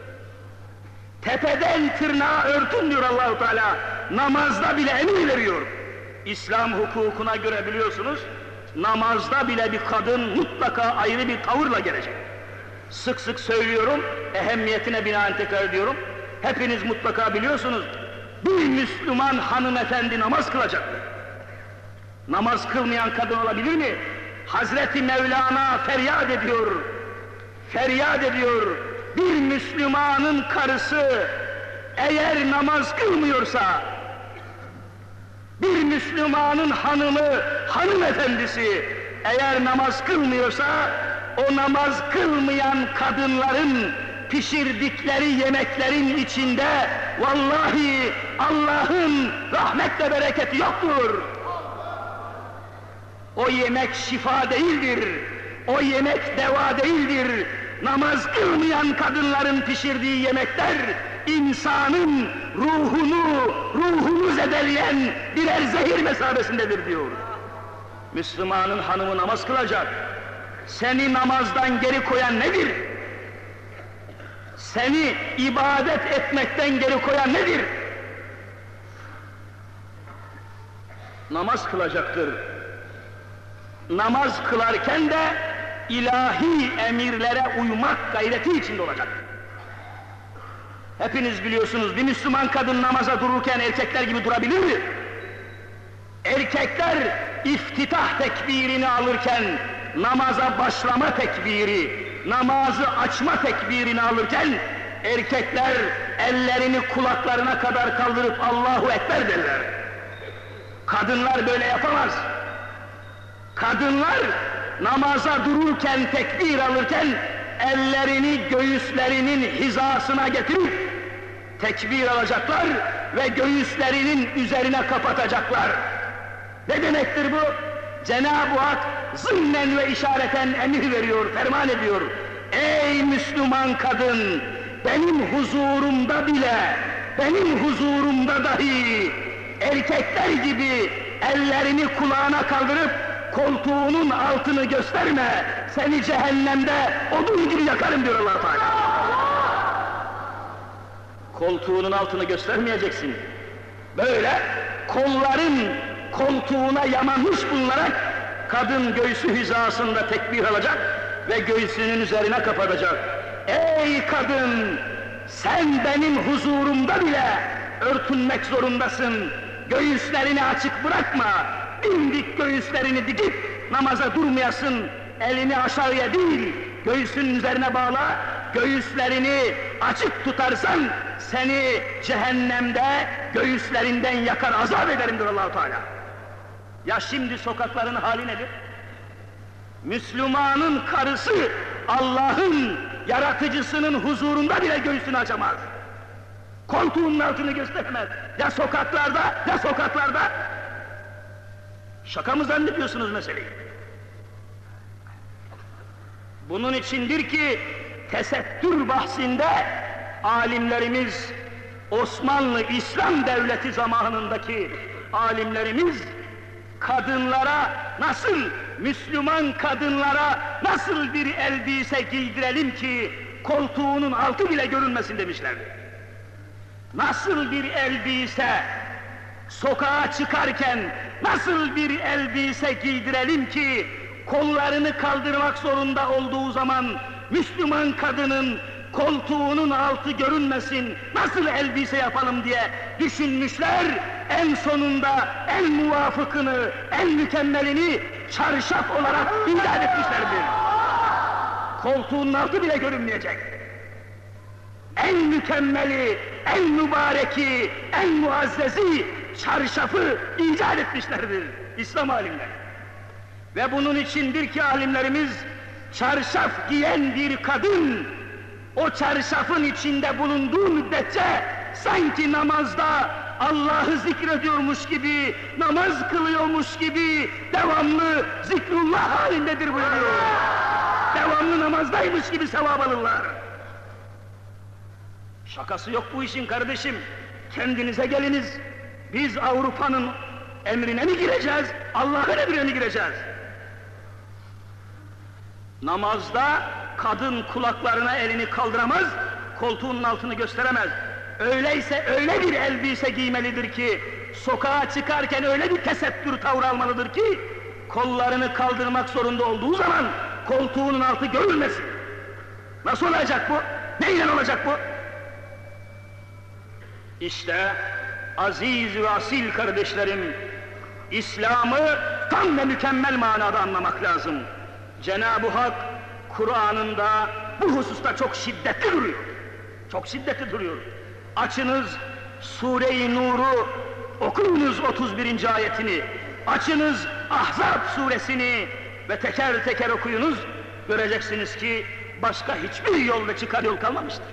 Tepeden tırnağa örtün diyor Allah-u Teala. Namazda bile emir veriyor. İslam hukukuna göre biliyorsunuz, namazda bile bir kadın mutlaka ayrı bir tavırla gelecek. Sık sık söylüyorum, ehemmiyetine binaen tekrar ediyorum. Hepiniz mutlaka biliyorsunuz, bir Müslüman hanımefendi namaz kılacaktır. Namaz kılmayan kadın olabilir mi? Hazreti Mevlana feryat ediyor, feryat ediyor. Bir Müslümanın karısı eğer namaz kılmıyorsa, bir Müslümanın hanımı, hanımefendisi eğer namaz kılmıyorsa, o namaz kılmayan kadınların pişirdikleri yemeklerin içinde vallahi Allah'ın rahmet ve bereketi yoktur. O yemek şifa değildir, o yemek deva değildir. Namaz kılmayan kadınların pişirdiği yemekler, insanın ruhunu, ruhunu zedeleyen birer zehir mesabesindedir diyor. Müslümanın hanımı namaz kılacak. Seni namazdan geri koyan nedir? Seni ibadet etmekten geri koyan nedir? Namaz kılacaktır. Namaz kılarken de ilahi emirlere uymak gayreti içinde olacak. Hepiniz biliyorsunuz, bir Müslüman kadın namaza dururken erkekler gibi durabilir mi? Erkekler iftitah tekbirini alırken, namaza başlama tekbiri, namazı açma tekbirini alırken, erkekler ellerini kulaklarına kadar kaldırıp Allahu Ekber derler. Kadınlar böyle yapamaz. Kadınlar namaza dururken, tekbir alırken, ellerini göğüslerinin hizasına getirip tekbir alacaklar ve göğüslerinin üzerine kapatacaklar. Ne demektir bu? Cenab-ı Hak zımnen ve işareten emir veriyor, ferman ediyor. Ey Müslüman kadın, benim huzurumda bile, benim huzurumda dahi erkekler gibi ellerini kulağına kaldırıp koltuğunun altını gösterme, seni cehennemde odun gibi yakarım diyor Allah Teala. Koltuğunun altını göstermeyeceksin. Böyle kolların koltuğuna yamanmış bulunarak kadın göğsü hizasında tekbir alacak ve göğsünün üzerine kapatacak. Ey kadın, sen benim huzurumda bile örtünmek zorundasın. Göğüslerini açık bırakma. Dimdik göğüslerini dikip namaza durmayasın. Elini aşağıya değil, göğsünün üzerine bağla. Göğüslerini açık tutarsan seni cehennemde göğüslerinden yakar, azap ederim diyor Allah-u Teala. Ya şimdi sokakların hali nedir? Müslümanın karısı Allah'ın yaratıcısının huzurunda bile göğsünü açamaz. Koltuğunun altını göstermez. Ya sokaklarda, ya sokaklarda. Şaka mı zannediyorsunuz meseleyi? Bunun içindir ki tesettür bahsinde alimlerimiz, Osmanlı İslam Devleti zamanındaki alimlerimiz kadınlara nasıl Müslüman kadınlara nasıl bir elbise giydirelim ki koltuğunun altı bile görünmesin demişlerdi. Nasıl bir elbise, sokağa çıkarken nasıl bir elbise giydirelim ki kollarını kaldırmak zorunda olduğu zaman Müslüman kadının koltuğunun altı görünmesin, nasıl elbise yapalım diye düşünmüşler. En sonunda en muvafıkını, en mükemmelini çarşaf olarak icat etmişlerdir. Koltuğunun altı bile görünmeyecek. En mükemmeli, en mübareki, en muazzezi çarşafı icat etmişlerdir İslam alimleri. Ve bunun içindir ki alimlerimiz çarşaf giyen bir kadın o çarşafın içinde bulunduğu müddetçe sanki namazda Allah'ı zikrediyormuş gibi, namaz kılıyormuş gibi devamlı zikrullah halindedir buyuruyor. Devamlı namazdaymış gibi sevap alırlar. Şakası yok bu işin kardeşim. Kendinize geliniz. Biz Avrupa'nın emrine mi gireceğiz, Allah'ın emrine mi gireceğiz? Namazda kadın kulaklarına elini kaldıramaz, koltuğunun altını gösteremez. Öyleyse öyle bir elbise giymelidir ki, sokağa çıkarken öyle bir tesettür tavrı almalıdır ki, kollarını kaldırmak zorunda olduğu zaman koltuğunun altı görülmesin. Nasıl olacak bu? Neyle olacak bu? İşte aziz ve asil kardeşlerim, İslam'ı tam ve mükemmel manada anlamak lazım. Cenab-ı Hak Kur'an'ında bu hususta çok şiddetli duruyor. Çok şiddetli duruyor. Açınız Sure-i Nur'u, okuyunuz otuz birinci ayetini, açınız Ahzab suresini ve teker teker okuyunuz, göreceksiniz ki başka hiçbir yol ve çıkar yol kalmamıştır.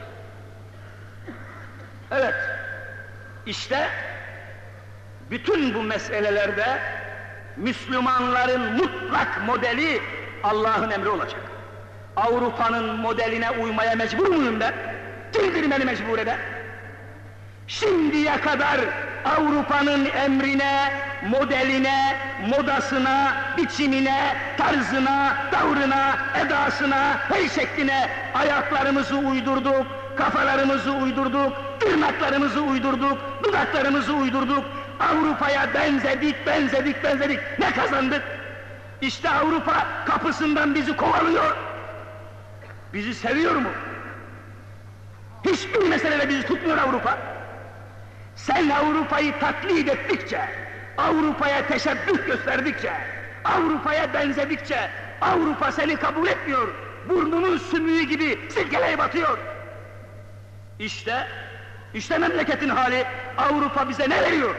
Evet, işte bütün bu meselelerde Müslümanların mutlak modeli Allah'ın emri olacak. Avrupa'nın modeline uymaya mecbur muyum ben? Kimdir beni mecbur eder? Şimdiye kadar Avrupa'nın emrine, modeline, modasına, biçimine, tarzına, tavrına, edasına, her şekline ayaklarımızı uydurduk, kafalarımızı uydurduk, tırnaklarımızı uydurduk, dudaklarımızı uydurduk, Avrupa'ya benzedik, benzedik, benzedik. Ne kazandık? İşte Avrupa kapısından bizi kovalıyor. Bizi seviyor mu? Hiçbir meselede bizi tutmuyor Avrupa. Sen Avrupa'yı taklit ettikçe, Avrupa'ya teşebbüh gösterdikçe, Avrupa'ya benzedikçe, Avrupa seni kabul etmiyor. Burnunun sümüğü gibi silkeleyip atıyor. İşte, işte memleketin hali. Avrupa bize ne veriyor?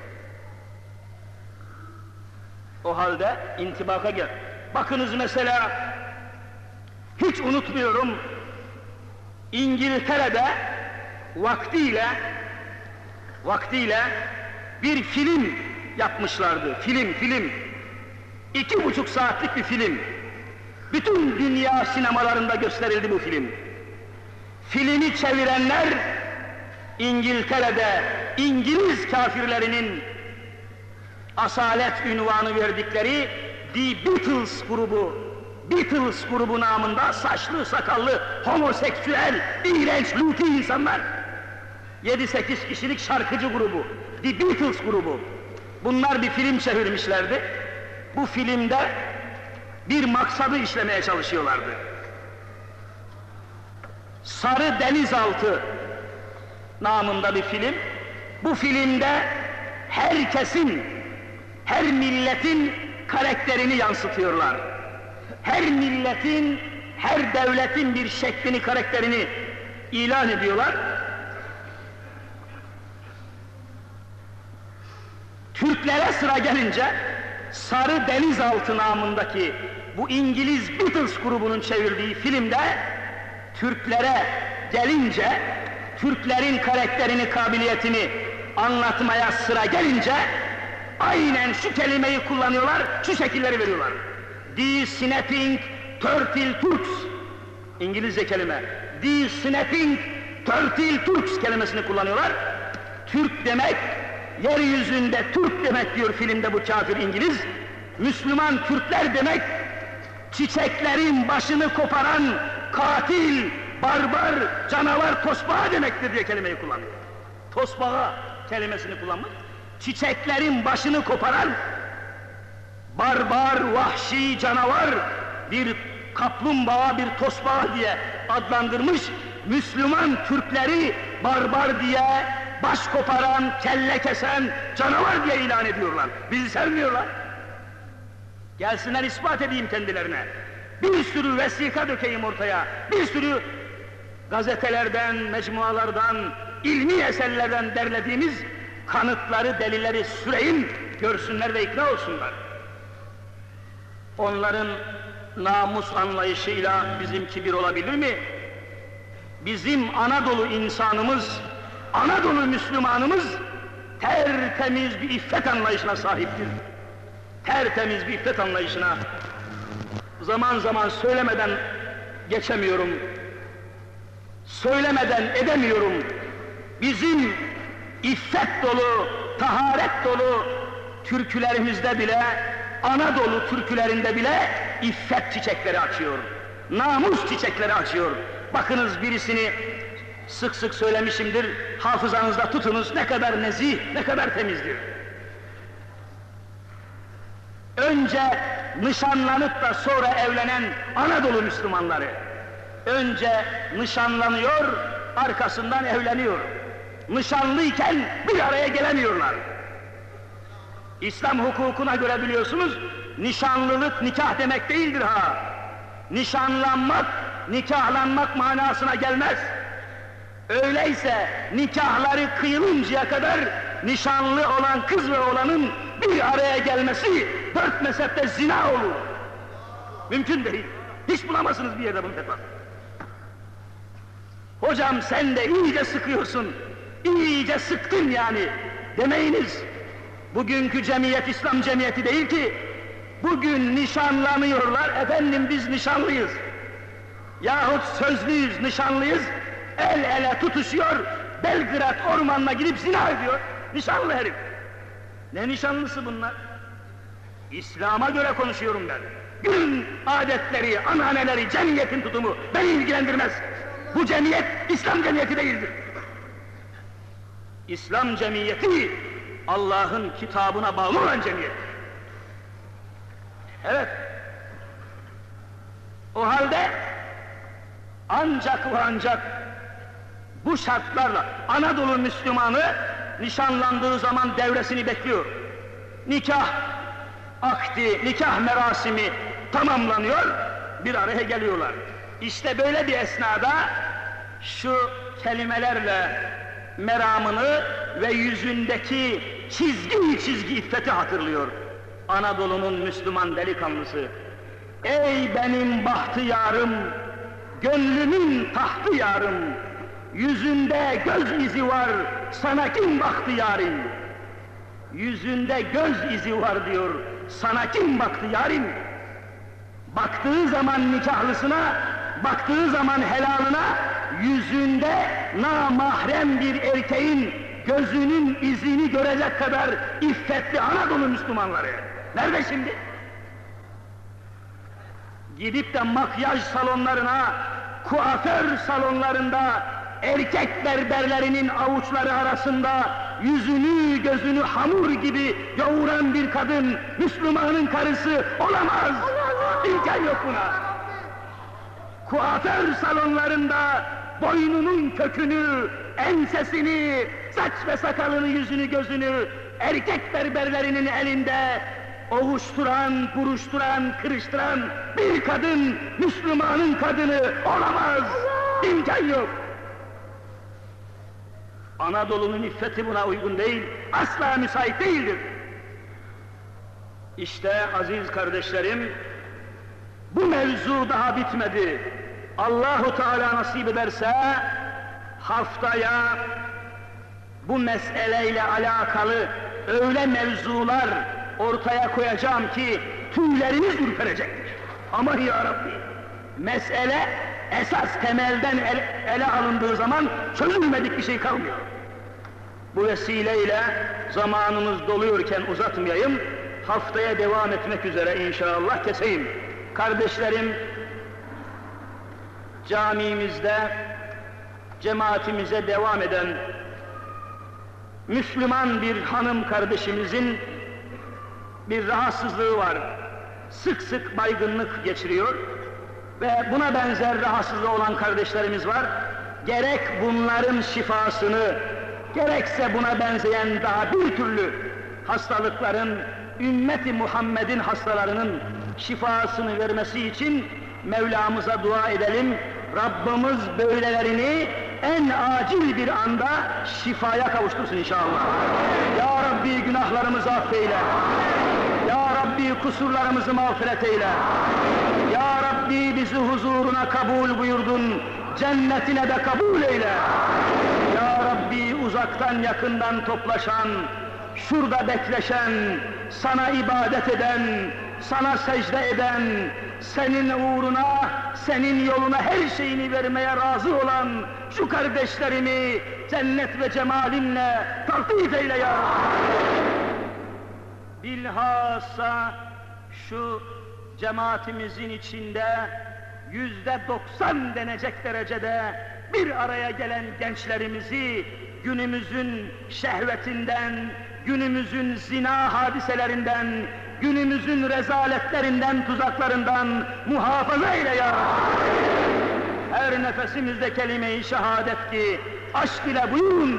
O halde intibaka gel. Bakınız mesela, hiç unutmuyorum, İngiltere'de vaktiyle, vaktiyle bir film yapmışlardı. Film, film. İki buçuk saatlik bir film. Bütün dünya sinemalarında gösterildi bu film. Filmi çevirenler, İngiltere'de İngiliz kafirlerinin asalet ünvanı verdikleri The Beatles grubu, Beatles grubu namında saçlı, sakallı, homoseksüel, iğrenç, luti insanlar. Yedi sekiz kişilik şarkıcı grubu, The Beatles grubu. Bunlar bir film çevirmişlerdi. Bu filmde bir maksadı işlemeye çalışıyorlardı. Sarı Denizaltı namında bir film. Bu filmde herkesin, her milletin karakterini yansıtıyorlar. Her milletin, her devletin bir şeklini, karakterini ilan ediyorlar. Türklere sıra gelince, Sarı Denizaltı namındaki bu İngiliz Beatles grubunun çevirdiği filmde, Türklere gelince, Türklerin karakterini, kabiliyetini anlatmaya sıra gelince, aynen şu kelimeyi kullanıyorlar, şu şekilleri veriyorlar. The Snapping Turtle Turks, İngilizce kelime. The Snapping Turtle Turks kelimesini kullanıyorlar. Türk demek, yeryüzünde Türk demek diyor filmde bu kafir İngiliz. Müslüman Türkler demek, çiçeklerin başını koparan katil, barbar, canavar tosbağa demektir diye kelimeyi kullanıyor. Tosbağa kelimesini kullanmış. Çiçeklerin başını koparan barbar, vahşi, canavar bir kaplumbağa, bir tosbağa diye adlandırmış. Müslüman Türkleri barbar diye, baş koparan, kelle kesen, canavar diye ilan ediyorlar. Bizi sevmiyorlar. Gelsinler ispat edeyim kendilerine. Bir sürü vesika dökeyim ortaya, bir sürü gazetelerden, mecmualardan, ilmi eserlerden derlediğimiz kanıtları, delilleri süreyim, görsünler ve ikna olsunlar. Onların namus anlayışıyla bizimki bir olabilir mi? Bizim Anadolu insanımız, Anadolu Müslümanımız tertemiz bir iffet anlayışına sahiptir. Tertemiz bir iffet anlayışına. Zaman zaman söylemeden geçemiyorum. Söylemeden edemiyorum. Bizim iffet dolu, taharet dolu türkülerimizde bile, Anadolu türkülerinde bile iffet çiçekleri açıyor. Namus çiçekleri açıyor. Bakınız birisini sık sık söylemişimdir, hafızanızda tutunuz, ne kadar nezih, ne kadar temizdir. Önce nişanlanıp da sonra evlenen Anadolu Müslümanları, önce nişanlanıyor, arkasından evleniyor. Nişanlıyken bir araya gelemiyorlar. İslam hukukuna göre biliyorsunuz, nişanlılık nikah demek değildir ha. Nişanlanmak, nikahlanmak manasına gelmez. Öyleyse nikahları kıyılıncaya kadar nişanlı olan kız ve oğlanın bir araya gelmesi dört mezhepte zina olur. Mümkün değil. Hiç bulamazsınız bir yerde bunu fetvası. Hocam sen de iyice sıkıyorsun, iyice sıktın yani demeyiniz. Bugünkü cemiyet İslam cemiyeti değil ki. Bugün nişanlanıyorlar, efendim biz nişanlıyız. Yahut sözlüyüz, nişanlıyız, el ele tutuşuyor, Belgrad ormanına gidip zina ediyor. Nişanlı herif. Ne nişanlısı bunlar? İslam'a göre konuşuyorum ben. Gün adetleri, ananeleri, cemiyetin tutumu beni ilgilendirmez. Bu cemiyet İslam cemiyeti değildir. İslam cemiyeti Allah'ın kitabına bağlı olan cemiyet. Evet. O halde ancak ve ancak bu şartlarla Anadolu Müslümanı nişanlandığı zaman devresini bekliyor. Nikah akdi, nikah merasimi tamamlanıyor, bir araya geliyorlar. İşte böyle bir esnada şu kelimelerle meramını ve yüzündeki çizgi çizgi iffeti hatırlıyor. Anadolu'nun Müslüman delikanlısı. Ey benim bahtiyarım, gönlümün tahtı yarım, yüzünde göz izi var, sana kim baktı yarim? Yüzünde göz izi var diyor, sana kim baktı yarim? Baktığı zaman nikahlısına, baktığı zaman helalına, yüzünde namahrem bir erkeğin gözünün izini görecek kadar iffetli Anadolu Müslümanları. Nerede şimdi? Gidip de makyaj salonlarına, kuaför salonlarında, erkek berberlerinin avuçları arasında yüzünü gözünü hamur gibi yoğuran bir kadın, Müslümanın karısı olamaz! İmkan yok buna! Kuaför salonlarında boynunun kökünü, ensesini, saç ve sakalını, yüzünü gözünü erkek berberlerinin elinde ovuşturan, buruşturan, kırıştıran bir kadın, Müslümanın kadını olamaz! İmkan yok! Anadolu'nun iffeti buna uygun değil, asla müsait değildir. İşte aziz kardeşlerim, bu mevzu daha bitmedi. Allahu Teala nasip ederse haftaya bu meseleyle alakalı öyle mevzular ortaya koyacağım ki tüyleriniz ürperecektir. Aman ya Rabbi! Mesele esas temelden ele, ele alındığı zaman çözülmedik bir şey kalmıyor. Bu vesileyle zamanımız doluyorken uzatmayayım, haftaya devam etmek üzere inşallah keseyim. Kardeşlerim, camimizde cemaatimize devam eden Müslüman bir hanım kardeşimizin bir rahatsızlığı var. Sık sık baygınlık geçiriyor ve buna benzer rahatsızlığı olan kardeşlerimiz var. Gerek bunların şifasını, gerekse buna benzeyen daha bir türlü hastalıkların, ümmeti Muhammed'in hastalarının şifasını vermesi için Mevlamıza dua edelim. Rabbimiz böylelerini en acil bir anda şifaya kavuştursun inşallah. Ya Rabbi günahlarımızı affeyle. Ya Rabbi kusurlarımızı mağfiret eyle. Ya Rabbi bizi huzuruna kabul buyurdun, cennetine de kabul eyle. Ya Rabbi uzaktan yakından toplaşan, şurada bekleşen, sana ibadet eden, sana secde eden, senin uğruna, senin yoluna her şeyini vermeye razı olan şu kardeşlerimi cennet ve cemalinle taltif eyle ya Rabbi. Bilhassa şu cemaatimizin içinde yüzde doksan denecek derecede bir araya gelen gençlerimizi günümüzün şehvetinden, günümüzün zina hadiselerinden, günümüzün rezaletlerinden, tuzaklarından muhafaza eyle ya Rabbi. Her nefesimizde kelime-i şehadet ki aşk ile buyurun.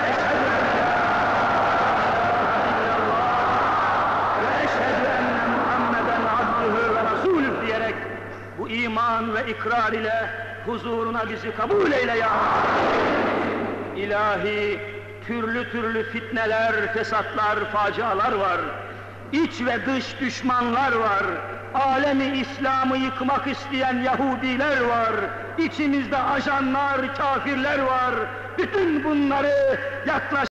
Ve eşhedü enne Muhammeden abdühü ve rasulüh diyerek bu iman ve ikrar ile huzuruna bizi kabul eyle ya Rabbi. İlahi, türlü türlü fitneler, fesatlar, facialar var. İç ve dış düşmanlar var. Alemi İslam'ı yıkmak isteyen Yahudiler var. İçimizde ajanlar, kafirler var. Bütün bunları yaklaş